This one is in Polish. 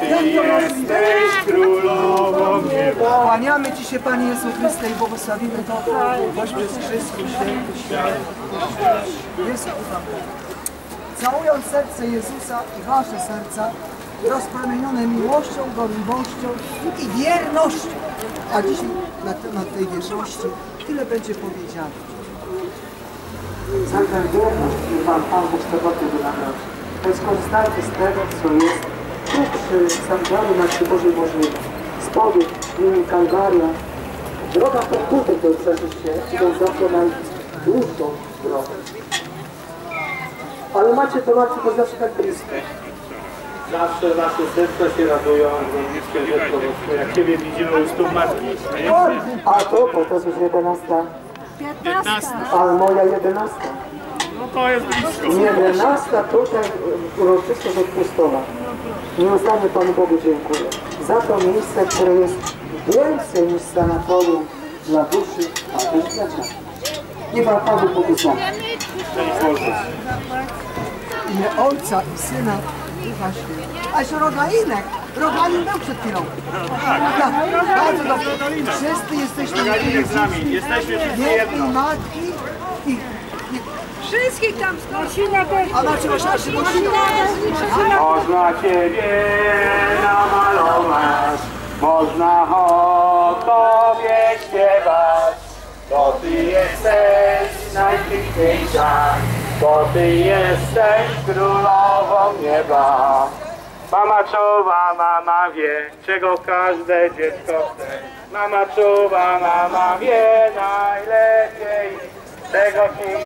Ty jesteś królową nieba. Kłaniamy Ci się, Panie Jezu Chryste, i błogosławimy to, boś przez Chrystus święty, święty. Jezu, ufam. Całując serce Jezusa i Wasze serca, rozpromienione miłością, gorliwością i wiernością. A dzisiaj na temat tej wierności tyle będzie powiedziane. Za tę wierność, który Wam Pan Bóg soboty wynagrodzi. To jest korzystajcie z tego, co jest tu przy sanktuarium Matki Bożej Możliwej. Spody, linii Kalwaria. Droga pokutę, którą przeszliście, idąc zawsze najdłuższą drogę. Ale macie to zawsze tak blisko. Zawsze nasze serca się radują, bliskie rzeczy, jak Ciebie widzimy u stóp Matki. A to jest już 11. 15. Ale moja 11. No to jest blisko. 11 tutaj uroczystość odpustowa. Nieustannie Panu Bogu dziękuję za to miejsce, które jest więcej niż sanatorium dla duszy, a też dla ciała. Niech Panu Bogu zna. W imię Ojca i Syna i Ducha Świętego. A jeszcze Rogalinek. Rogalin był przed chwilą. Tak, bardzo dobrze. Wszyscy jesteśmy Rogalinek z nami. Jesteśmy wszyscy jedno. jednej matki i Wszystkich tam skosina też. a macie właśnie Można Ciebie namalować, można o Tobie śpiewać, bo Ty jesteś najpiękniejsza, bo Ty jesteś królową nieba. Mama czuwa, mama wie, czego każde dziecko chce. Mama czuwa, mama wie najlepiej, czego ci